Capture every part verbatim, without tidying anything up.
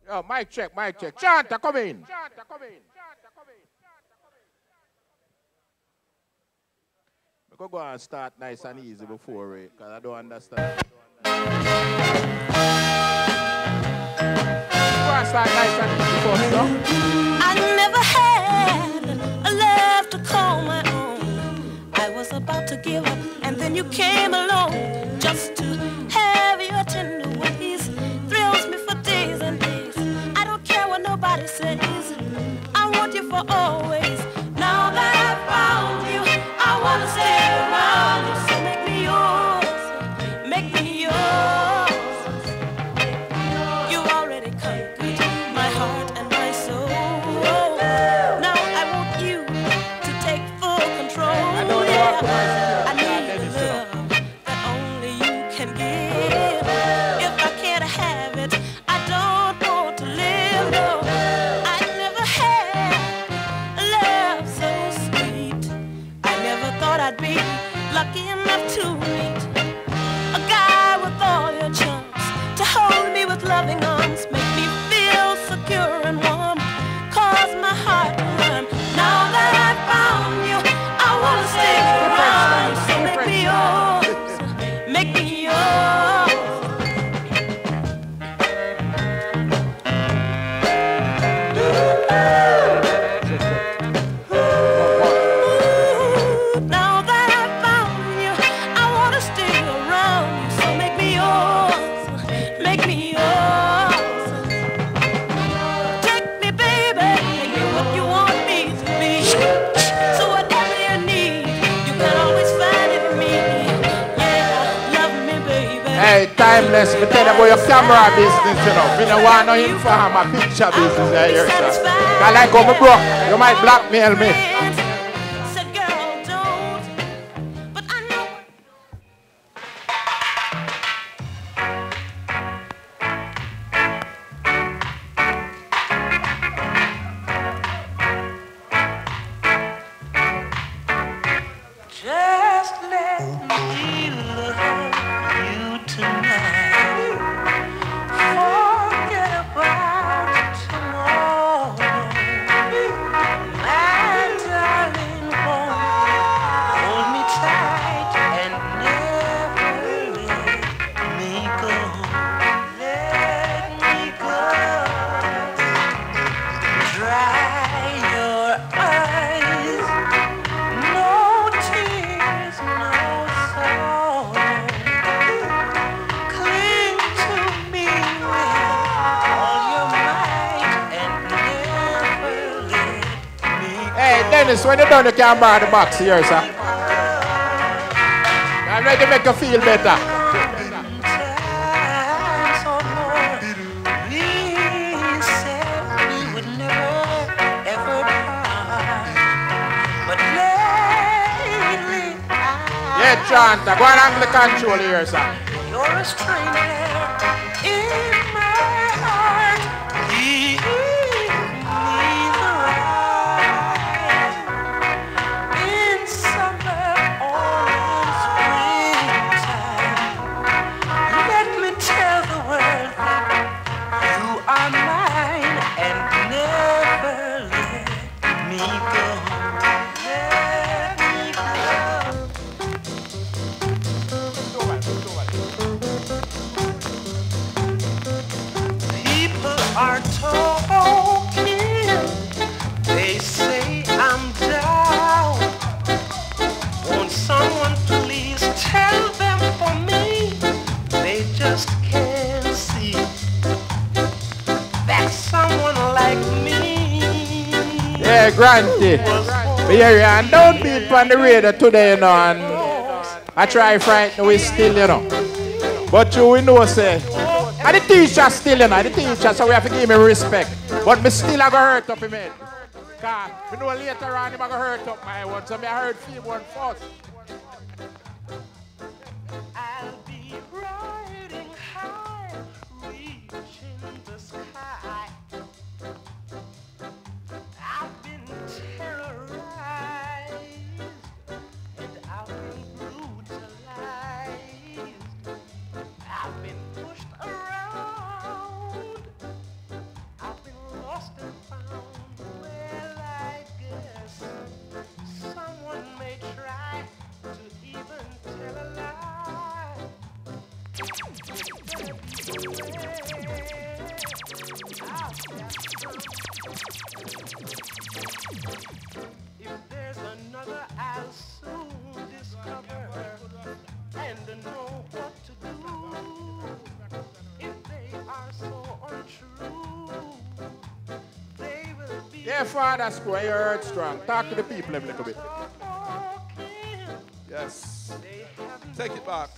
Yo, mic check, mic check. Chanta, come in. Chanta, come in. We could go and start nice and easy before it, because I don't understand. Go and start nice and easy first, no? I never had a love to call my own. I was about to give up, and then you came along just to have your tender ways. Thrills me for days and days. I don't care what nobody says. I want you for always. Now that I found you, I want to stay around you. So make me yours, make me yours. You already conquered my heart and my soul. Now I want you to take full control. I know you are. I need love that only you can give. If I can't have it, I don't want to live. No, I never had a love so sweet. I never thought I'd be lucky enough to meet a guy with all your charms, to hold me with loving arms, make me feel secure and warm, cause my heart to run. Now that I found you, I wanna stay around. So make me yours, make me yours. Now that I found you, I wanna stay around you. So make me yours, make me yours. Take me, baby, make me what you want me to be. So whatever you need, you can always find it in me. Yeah, love me, baby. Hey, timeless, me tell you about your camera business, you know. Me no want no info on my picture business here, sir. I like how me broke. You might blackmail me. Said, girl, don't. But I know. Just let me love you tonight. Forget about tomorrow. My darling, hold me tight and never let me go. Let me go. Dry your eyes. No tears, no sorrow. Cling to me with all your might and never let me go. Hey, Dennis, when you done, you can borrow the box here, sir. I'm ready to make you feel better. Times or more, we said we would never ever part. But lately, Yeah, Chanta, go and hang the control here, sir. you're a stranger in my heart. Give me the right in summer or in springtime. Let me tell the world that you are mine and never let me go. Let me go. People are talking, they say I'm down. Won't someone please tell them for me? They just can't see that someone like me. Yeah, granted. But yeah, yeah, and Downbeat on the radio today, you know, and I try frighten we still, you know. But you we know, say, and the teacher still, you know, the teacher, so we have to give him respect. But me still I go hurt up him head. Cause we know later on him I go hurt up my one, so me I heard feel one first. I'll be riding high, reaching the sky. I've been terrorized and I've been brutalized. I've been pushed around If there's another, I'll soon discover and know what to do. If they are so untrue, they will be. Yeah, Father Square, you heard strong. Talk to the people a little bit. Yes. Take it back.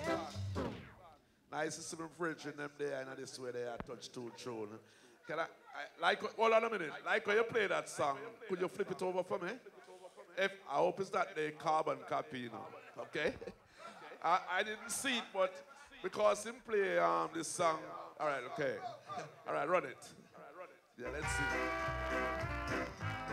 Nice to see them French in them there, and this way they are touch two tune. Can I, I like hold on a minute. Like when you play that song, could you flip it over for me? If I hope it's not the carbon copy, you know. Okay? I, I didn't see it, but because him play um this song. Alright, okay. Alright, run it. Yeah, let's see.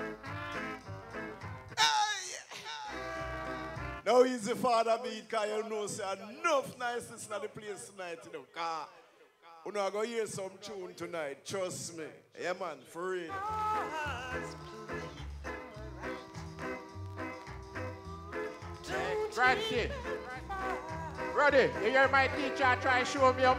Now easy Father beat, cause you know say enough niceness in the place tonight, you know. Cause you know I go hear some tune tonight, trust me. Yeah man, for real. Hey, Granty. Ready? You hear my teacher try to show me up?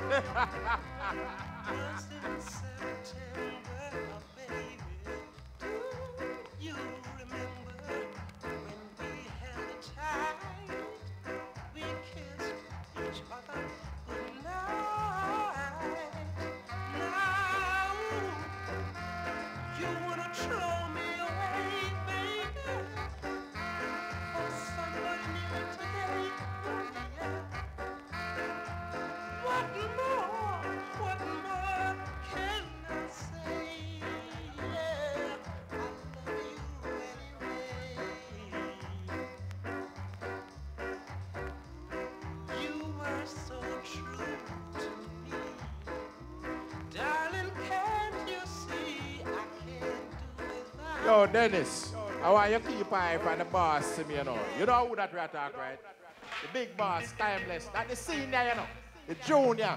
Yo, Dennis, I want you to keep eye for the boss to me, you know. You know who that we are talking, right? The big boss, timeless. That the senior, you know. The junior.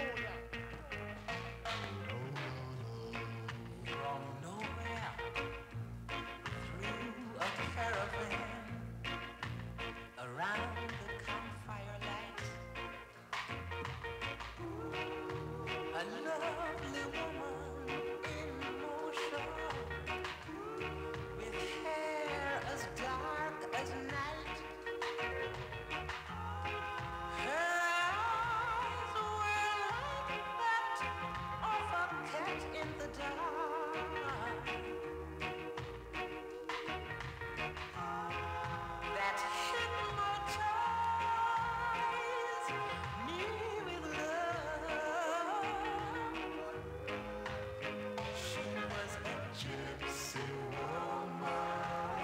From nowhere, through a caravan, around the campfire light, a lovely woman in motion, with hair as dark as night. Her eyes were like that of a cat in the dark, that hypnotized me with love. She was a gypsy woman.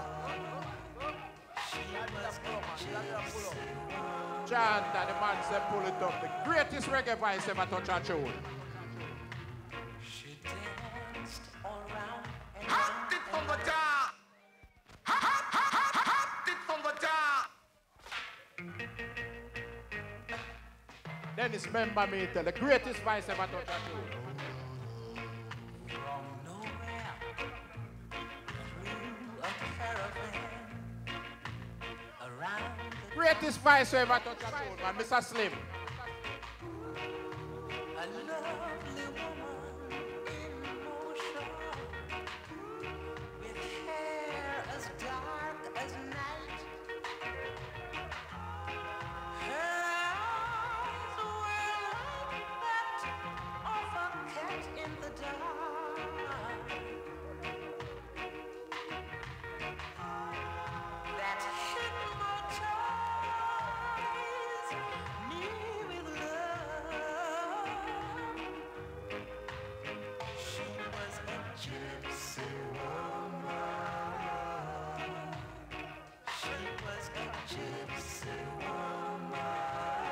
She was a gypsy woman. Chant and the man said pull it up. The greatest reggae voice ever touch a tune. She danced all round and Hot it from the top. Hot, hot, hot, hot it from the top. Dennis, remember me, tell the greatest voice ever touch a tune. from nowhere, through a caravan, around the Greatest voice ever touch a tune, man. Mister Slim. a lovely woman in motion, with hair as dark as night. Her eyes were like that of a cat in the dark, that hypnotized me with love. She was a gypsy woman. She was a gypsy woman.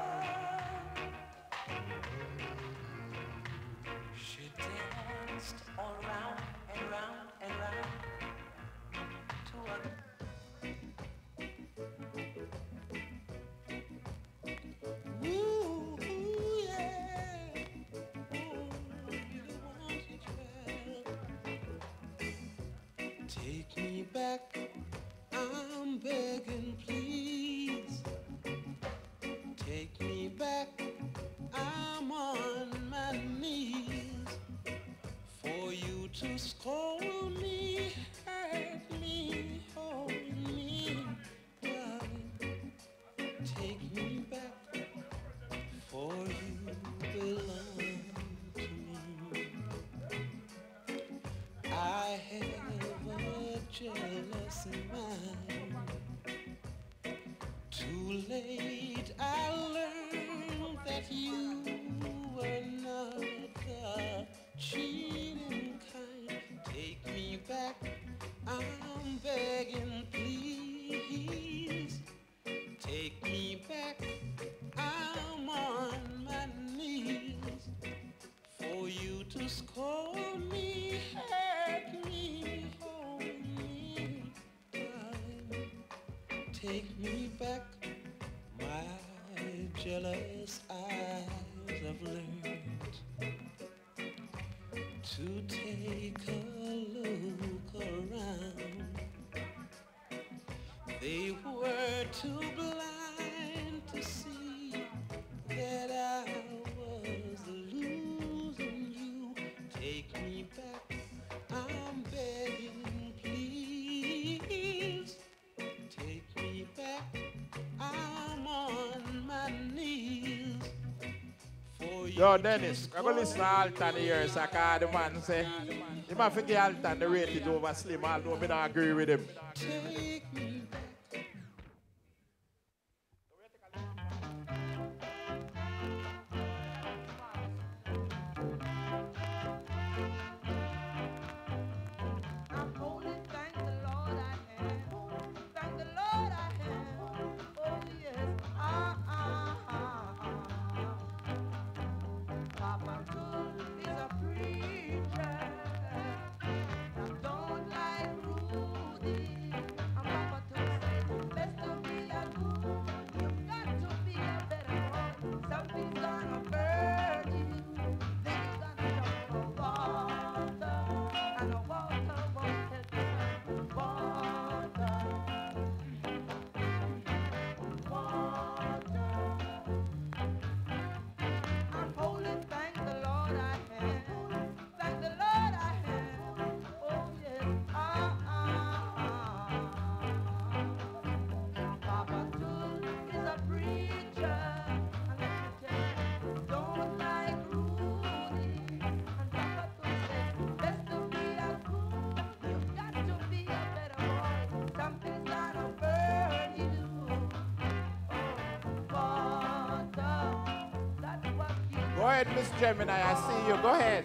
She danced all round and round and round to a ooh, yeah. Ooh, you want to try. Take me back, I'm begging, please. Take me to scold me, hurt me, hold me time. Take me back, my jealous eyes have learned to take a look around. They were too blind to see that I was losing you. Take me back, I'm begging, please. Take me back, I'm on my knees. For Yo, Dennis, I'm going to listen to Alton here, so I can the man say, he might forget Alton, the rate is over Slim, although I don't agree with him. take me back. I'm holy, thank the Lord I am. Thank the Lord I am. Oh yes, ah ah ah ah. Papa Good is a preacher. I don't like Rudy. And Papa Good says, best to be a good. You've got to be a better boy. Something's gonna burn you. Then you gotta jump for water. And a water won't help you. Water. Water. I'm holy, thank the Lord I am. Thank the Lord I am. Oh yes, ah ah ah. Papa Tool is a preacher. And let me tell you, don't like Rudy. And Papa Tool says, best to be a good. You've got to be a better boy. Something's gonna burn you. Oh, water. That's what you Go ahead, Miss Gemini, I see you. Go ahead.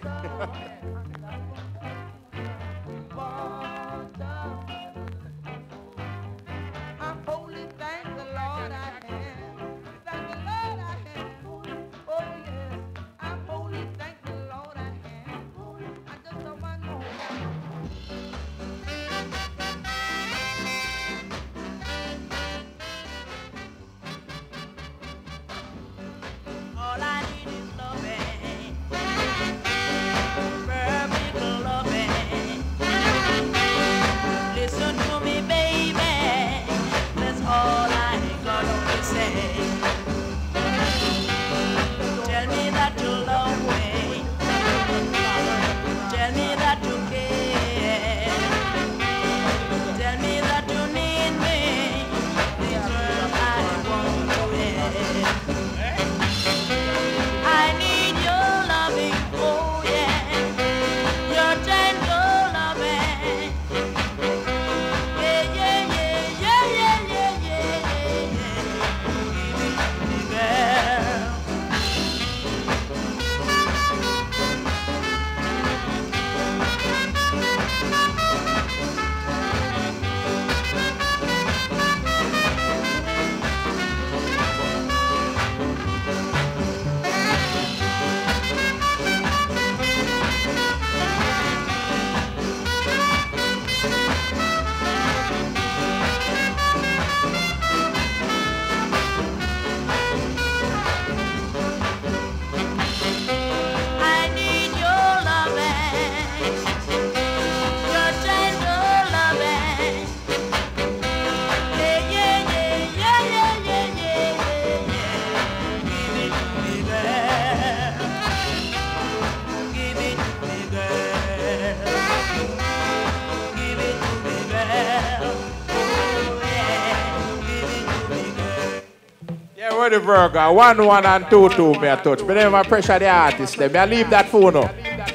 I'm holy, thank the Lord I am. Thank the Lord I am. Oh yes, I'm holy, thank the Lord I am. I just don't want no All I need is loving, perfect loving. Listen to me, baby. That's all I gotta say. Tell me that you love me. Tell me that you care. Tell me that you need me. The girl I want to have. I need your loving, oh yeah, your gentle loving, yeah, yeah, yeah, yeah, yeah, yeah, yeah, yeah. I need your loving, your gentle loving, yeah, yeah, yeah, yeah, yeah, yeah, yeah, yeah. Give it to me, girl. Give it to me, girl. Give it to me, girl. Oh yeah, give it to me, girl. Yeah, where the burger? One, one, and two, two, me a touch. But then I pressure the artist. Then me I leave that phone up.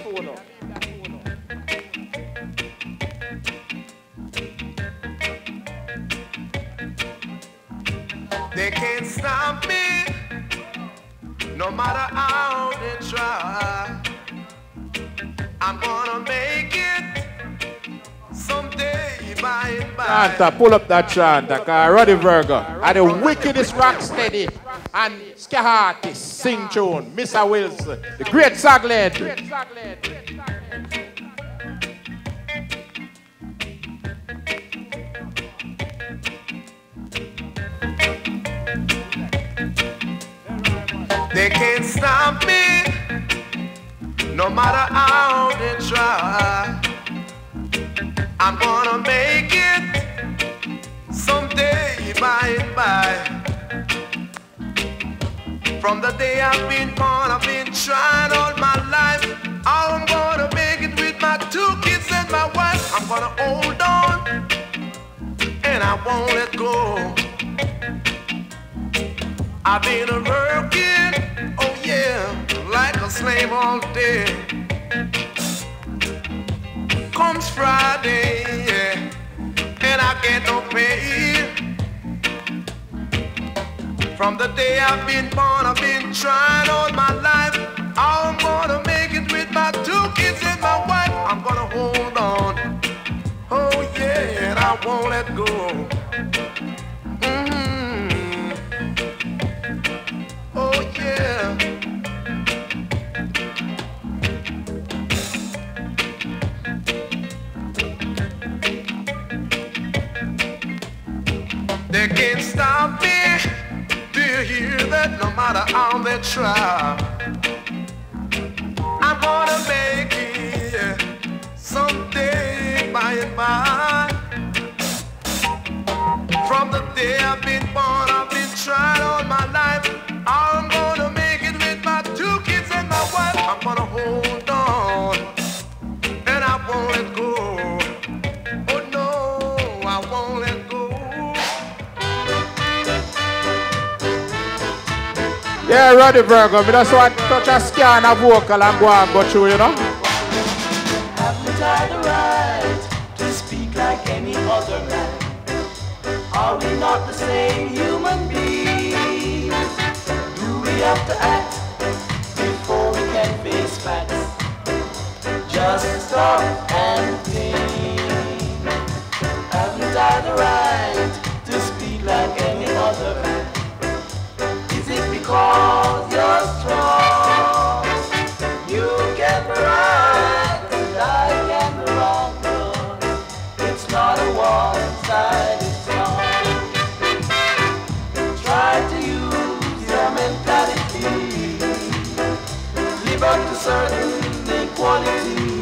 They can't stop me, no matter how they try. I'm gonna make it someday by and by. Chanta, pull up that chanta, cause Roddy Virgo are the wickedest rock steady and ska artist, sing tune, Mister Wilson, the great Sagled. They can't stop me, no matter how they try. I'm gonna make it someday by and by. From the day I've been born, I've been trying all my life. I'm gonna make it with my two kids and my wife. I'm gonna hold on, and I won't let go. I've been a working, oh yeah, like a slave all day. Comes Friday, yeah, and I get no pay. From the day I've been born, I've been trying all my life. I'm gonna make it with my two kids and my wife. I'm gonna hold on, oh yeah, and I won't let go. Mm-hmm. Oh yeah. They can't stop me. Do you hear that? No matter how they try, I'm gonna make it someday by and by. From the day I've been born, I've been trying all my life. I'm gonna make it with my two kids and my wife. I'm gonna hold on, and I won't let go. Oh no, I won't let go. Yeah, Roddy Virgo, I just want to touch a scan a vocal and go and go through, you know? Haven't I the right to speak like any other man? Are we not the same human beings? Do we have to act before we can face facts? Just stop and think. Haven't I the right to speak like any other man? Is it because you're strong? You can be right and I can be wrong, but it's not a one-sided song. Try to use your mentality, live up to certain equality,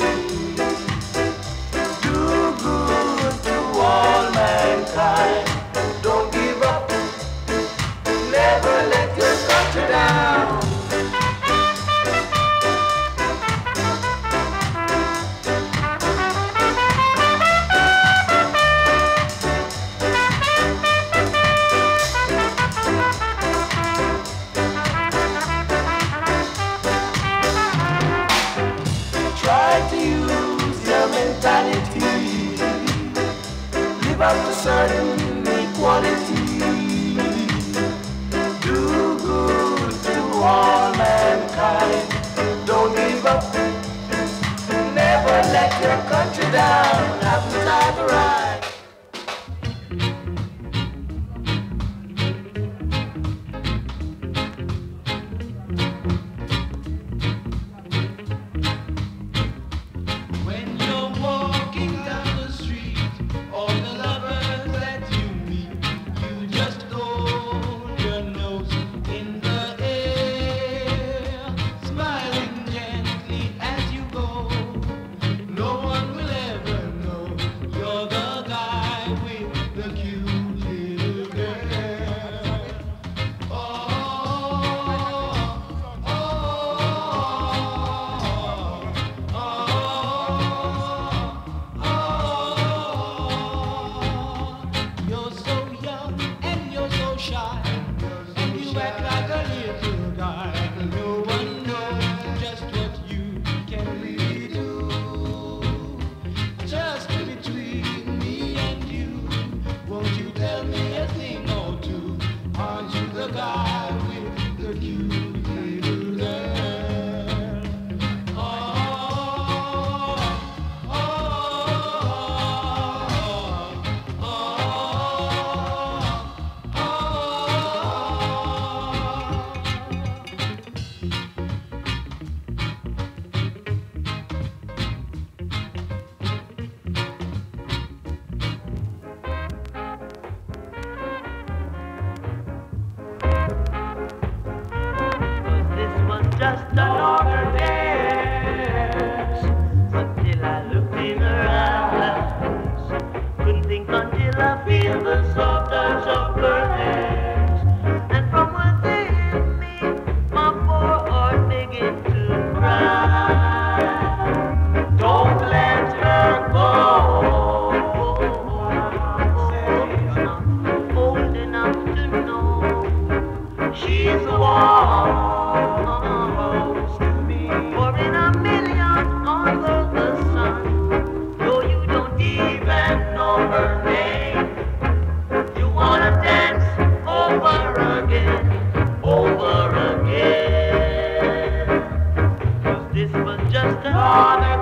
do good to all mankind, don't give up, never let your country down. Try to use your mentality, live up to certain equality, do good to all mankind, don't give up, never let your country down. Haven't I the right? When you're walking down the street, all the lovers that you for the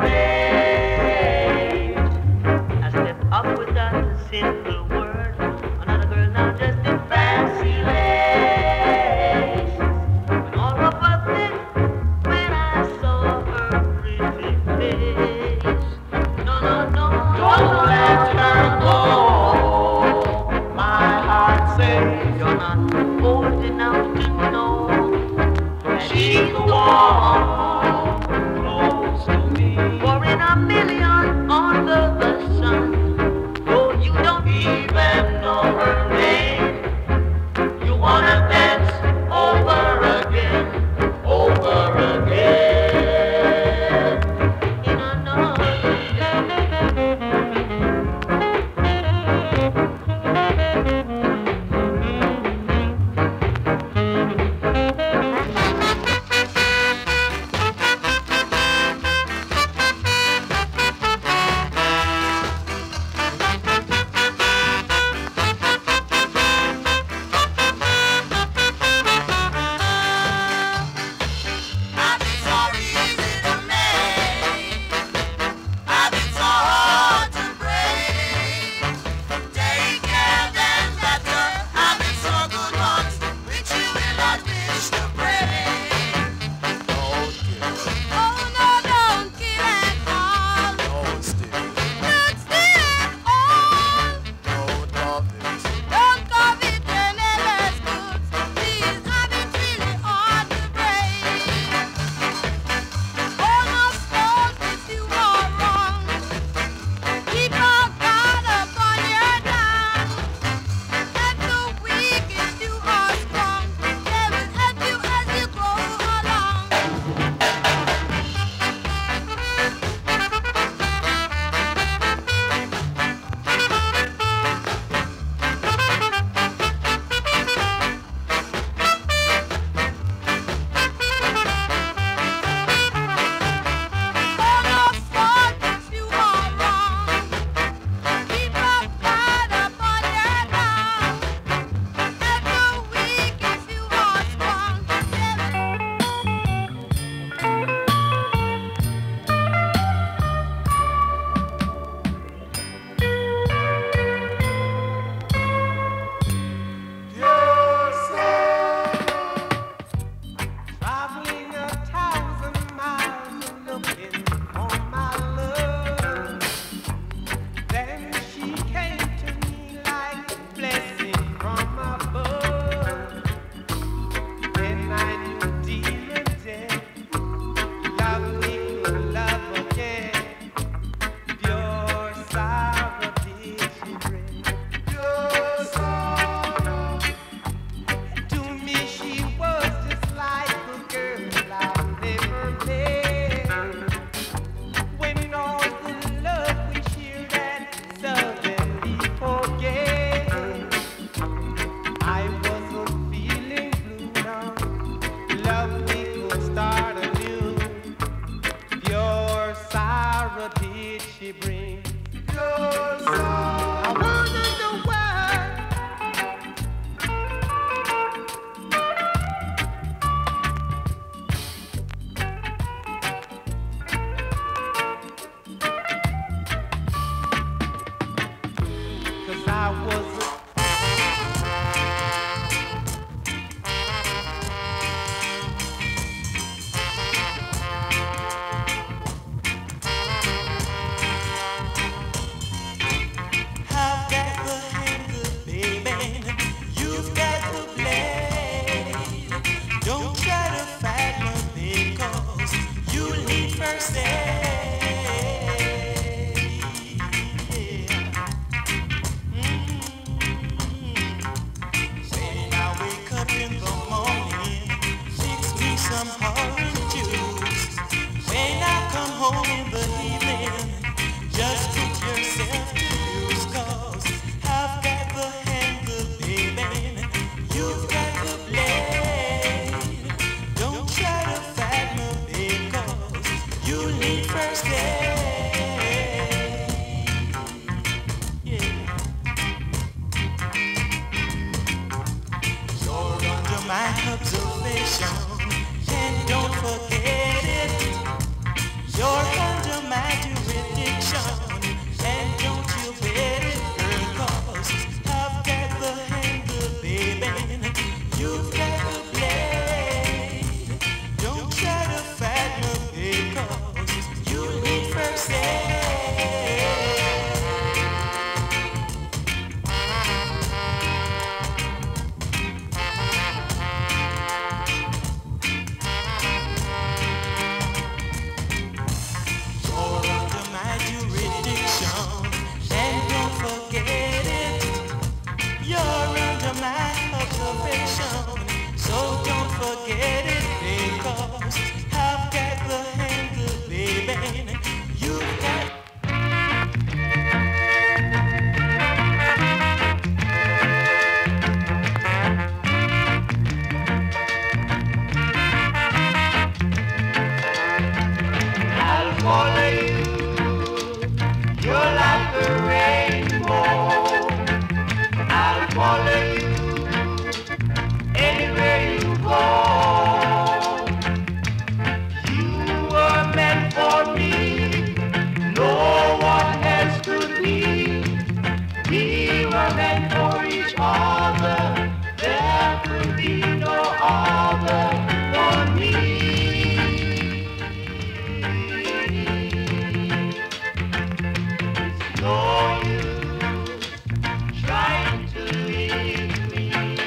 rain. I step up without a single word. Another girl now just in fancy lace. When all of a sudden, when I saw her pretty face. No, no, no, don't let her go. My heart says you're not old enough to know. She's the one close to me. For in a million under the sun, though you don't even know her name, you wanna dance over again, over again. In another observation, and don't forget it. You're forget it because I've got the handle, baby. You've got I'll follow you. You're like a rainbow. I'll follow you anywhere you go. You were meant for me. No one else could be. We were meant for each other. There could be no other for me. No use trying to leave me.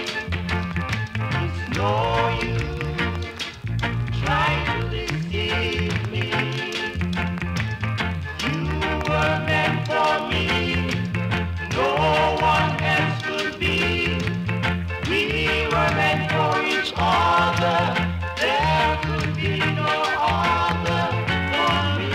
It's no use trying to deceive me. You were meant for me. No one else could be. We were meant for each other. There could be no other for me.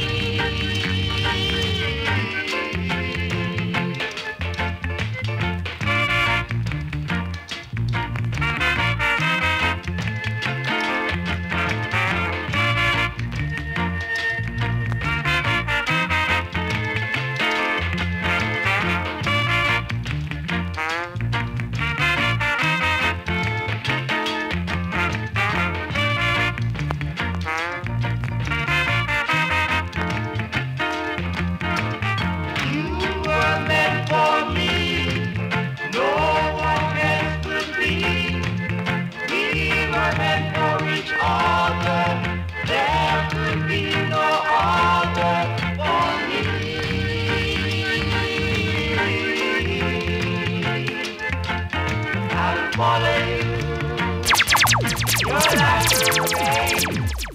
You were meant for me. No one else could be. We were meant for each other. There could be no other for me. I'll follow you. You're like a rain.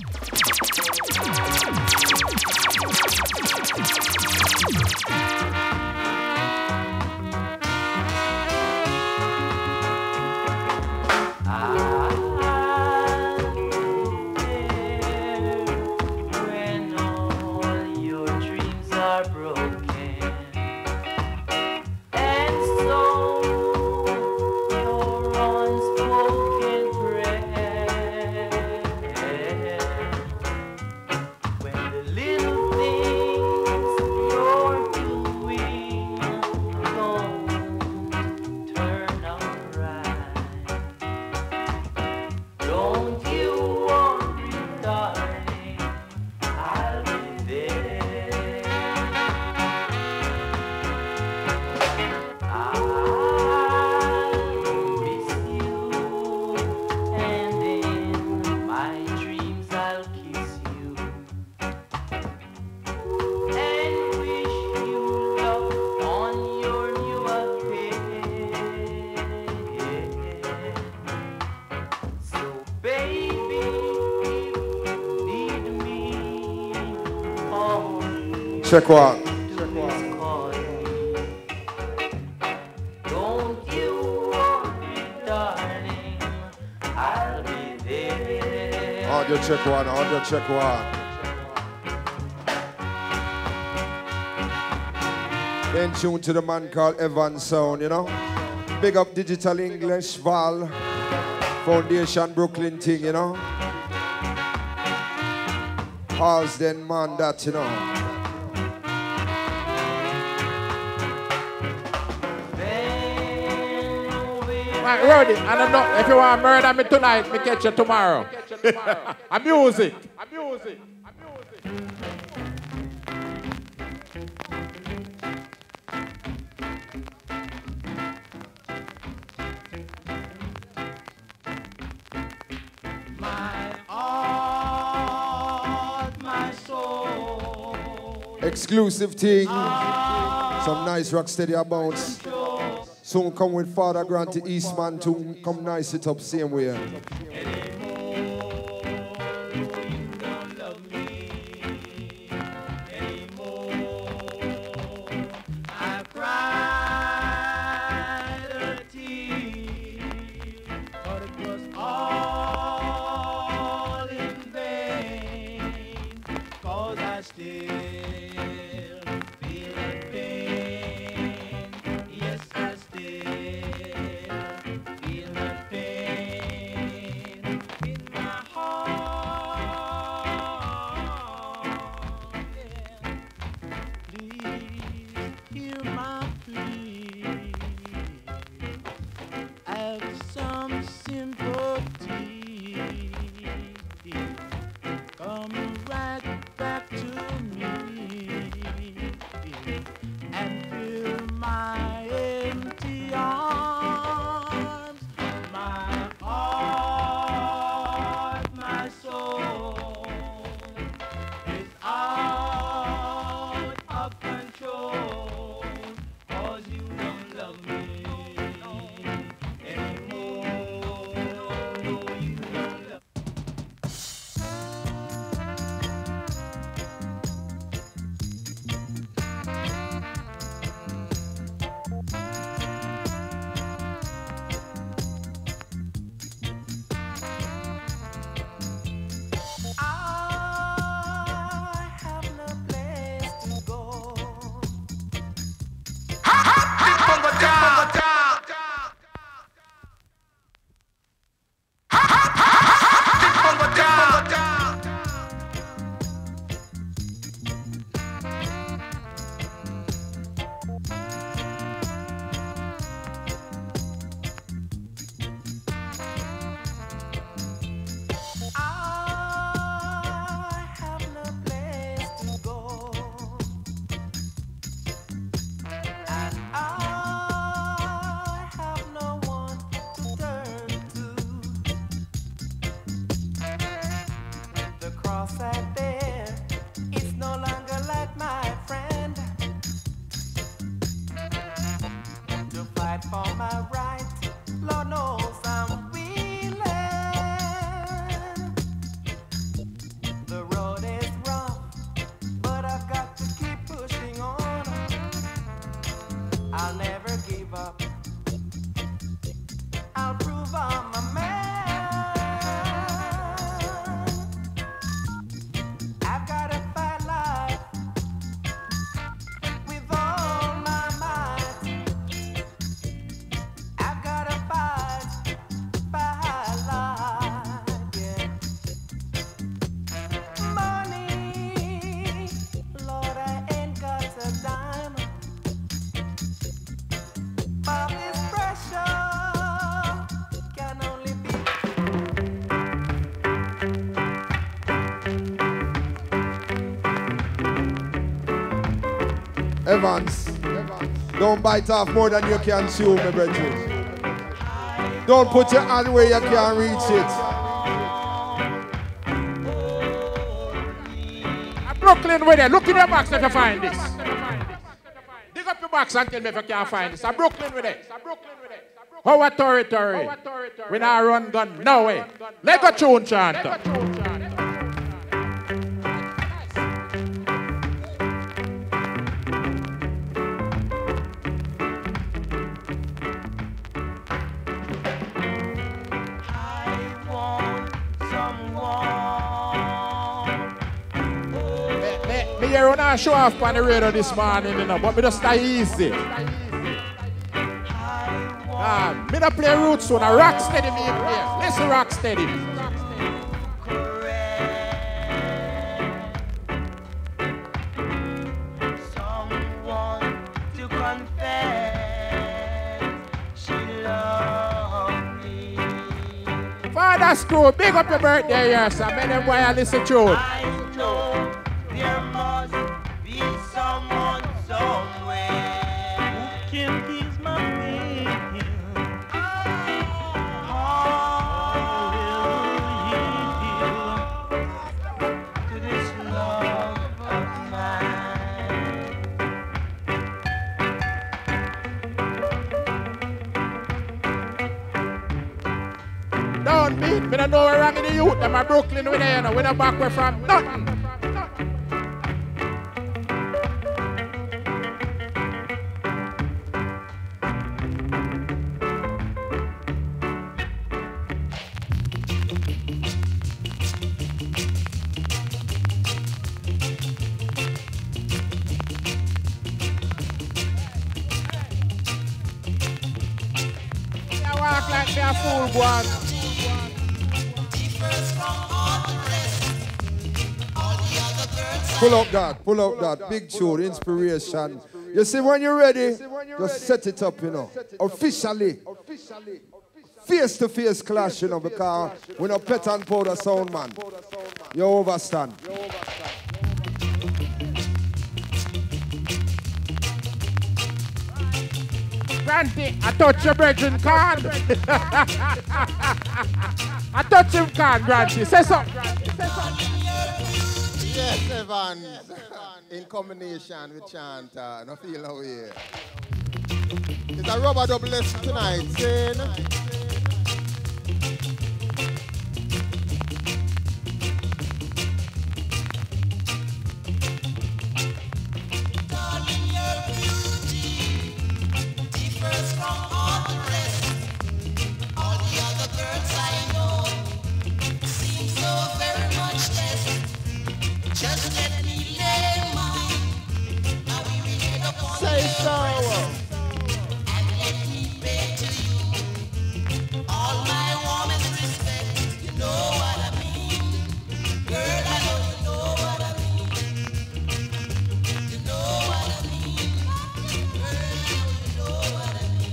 When all your dreams are broken, and so your unspoken prayer, when the little things you're doing don't turn out right, don't you worry, darling, I'll be there. I'll miss you, and in my dreams I'll kiss you, and wish you luck on your new affair. So baby, if you need me, all you Check one. do is call me. Don't you worry, darling, I'll be there. Audio check one. Audio check one. In tune to the man called Evan Sound, you know. Big up Digital English, Val, Foundation Brooklyn thing, you know. Halsden man, that, you know. Right, Roddy, I don't know if you want to murder me tonight, me catch you tomorrow. A music. A music. My heart, my soul. Exclusive thing. Some nice rock steady bounce. Soon come with Father Grant to Eastman to come nice it up same way. Cried a tear, but it was all I still feel the pain. Yes, I still feel the pain in my heart. Yeah. Please hear my plea. Have some sympathy. Come right back to me and fill my empty arms, my heart, my soul is out of control, 'cause you don't love me anymore. No, you don't love me. I have no place to go. I have no place to go, and I have no one to turn to. The cross I bear is no longer like my friend. To fight for my right, Lord knows I'm willing. The road is rough, but I've got to keep pushing on. I'll never give up. I'll prove I'm a man. I've got to fight life with all my might. I've got to fight, fight life, yeah. Money, Lord, I ain't got a dime, but this pressure can only be. Evans, don't bite off more than you can chew, my brethren. Don't put your hand where you can't reach it. Brooklyn with it. Look in your box if you find this. Dig up your box and tell me if you can't find this. I'm Brooklyn with it. Our territory. We not run gun. No way. Let go tune chanter. Me here on a show off on the radio this morning, you know, but me just stay easy. Ah, me don't play roots on a rock steady me play. Listen, rock steady. Someone to confess she loved me. Father Screw, big up your birthday, yes. I made them boy I listen to it. I know there must be someone somewhere who can ease my pain. Hallelujah to this love of mine. Downbeat, me don't know where wrong in the youth. Them a Brooklyn with there, you know. We don't back way from nothing. act me a fool, boy. Pull up that, pull up that. Big tune, inspiration. You see, when you're ready, just set it up, you know. Officially. Face-to-face clash, you know, because we're not pet and powder sound, man. You overstand. Granty, I touch your brethren card. I touch him card, Granty. Say something. Yes, Evans. In combination with Chanta. No feel no way. It's a rubber double lesson tonight, saying. Say so. And let me pay to you all my warmest respect. You know what I mean, girl. I know you know what I mean. You know what I mean, girl. You know what I mean.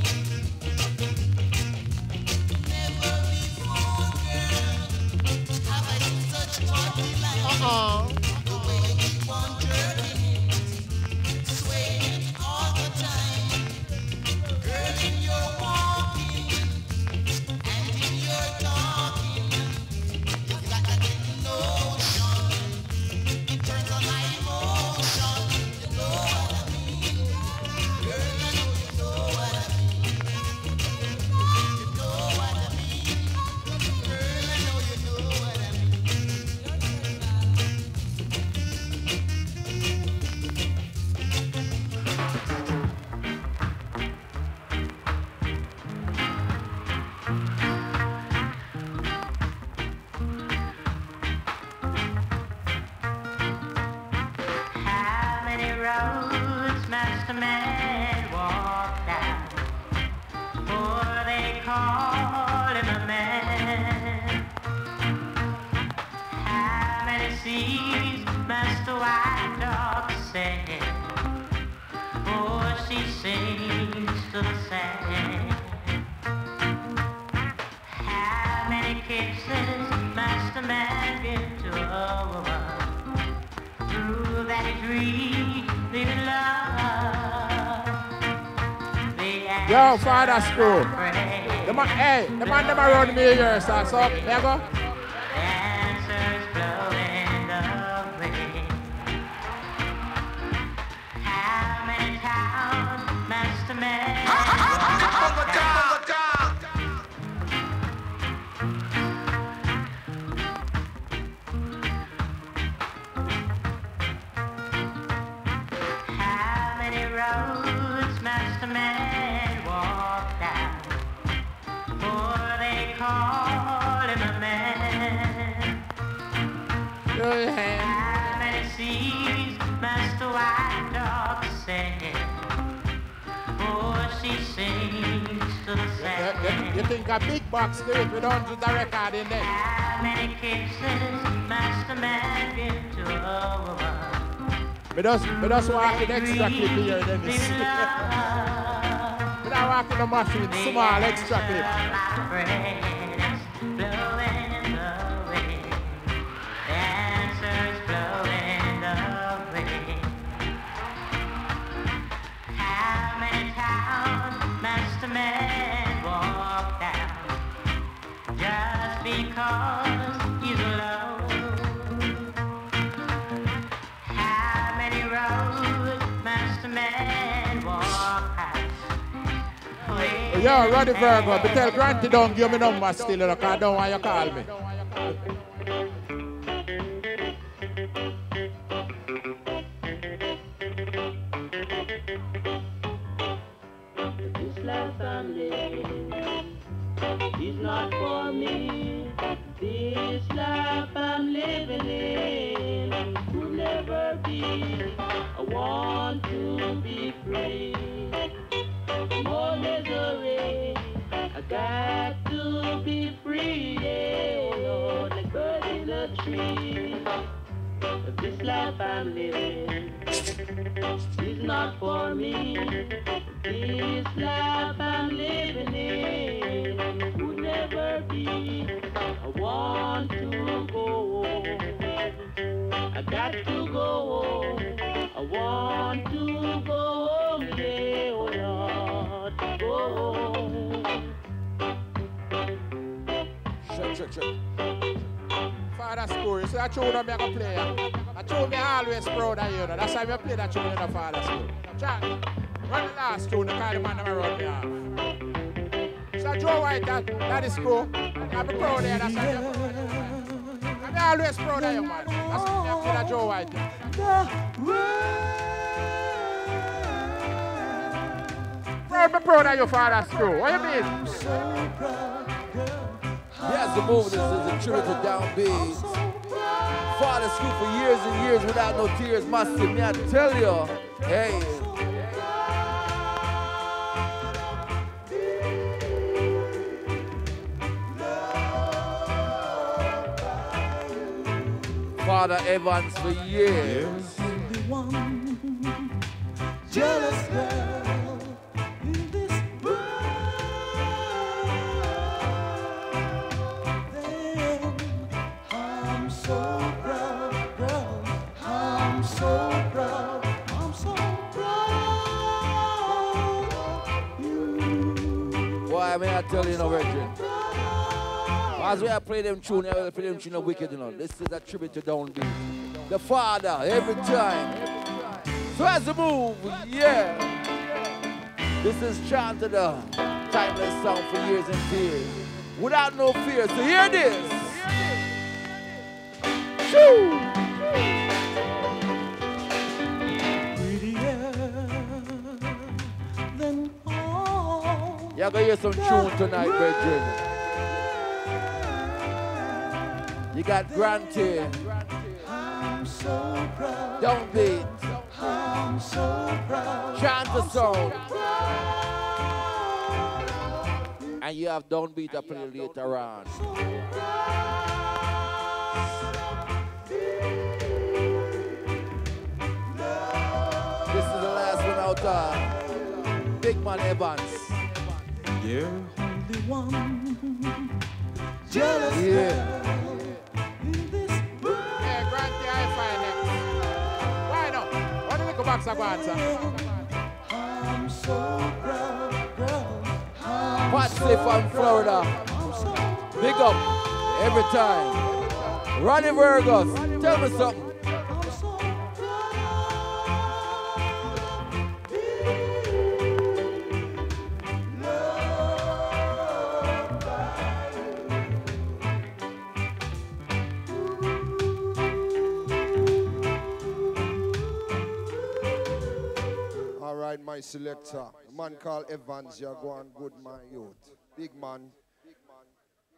Never before, girl, have I seen such party like Uh-uh. the way you keep on jerking it, swaying all the time. Girl, in your walking and in your talking, you've got that little notion. It turns on my emotion. You know what I mean, girl. I know you know what I mean. You know what I mean, girl. I know you know what I mean. How many roads must a man walk down before they call him a man? How many seas must a white dog sail before she sinks to the sand? How many kisses must a man give to a woman through that he dreamed living love? The Yo, father school. answer The man, hey, the man never run me here, so so, there you go. The answer's blowing away. How many towns must a man walk down? How many roads must a man walk down before they call him a man? Yo, hand. How many seas must a white dog sail before she sinks to the You, sand? you, you think a big box do it with hundreds of record in there? How many kisses must a man give to a woman? We just, we just walk in extra clip here, then we see. We don't walk in the machine, small extra clip. Because he's alone. How many roads must a man walk past? Yo, Roddy Virgo, but tell Granty don't give me number still, because I don't want you to call me. This life I'm living is not for me. This life I'm living in will never be. I want to be free. More misery. I got to me. This life I'm living is not for me. This life I'm living in would never be. I want to go home. I got to go home. I want to go home, yeah, oh Lord, go home. Check, check, check. Father School, you see that tune I'm going to play. That tune me always proud of you. Know. That's why I play that tune in the Father School. Chat, run the last tune, the kind of man that run me off. So Joe White, that, that is cool. I'm proud of you, that's why I'm I'm always proud of you, man. That's why I play that Joe White. Proud, me proud of you, Father School. What do you mean? Yes, the move. This is a tribute to Downbeat. Father School for years and years without no tears. Massive, me I tell you. Hey. Father Evans for years. Jealous girl in this world. Then I'm so proud, proud. I'm so proud. I'm so proud of you. Why, may I tell you, no, Virgin? As we play them tune, I will play them tune wicked, you know. This is a tribute to Downbeat. The Father, every time. So as the move, yeah. This is chanted a timeless song for years and years. Without no fear. So hear this. Shoo! You're going to hear some tune tonight, brethren. You got Granty, Downbeat, Chant the Sound, and you have Downbeat a play later on. This is the last one out of Big Man Evans. You're only one jealous yeah. Box of answer. I'm so proud, proud. Patsy from Florida. Big up every time. Ronnie Virgus, tell me something. My selector, a man called Evans, you're going good, man, youth. Big man.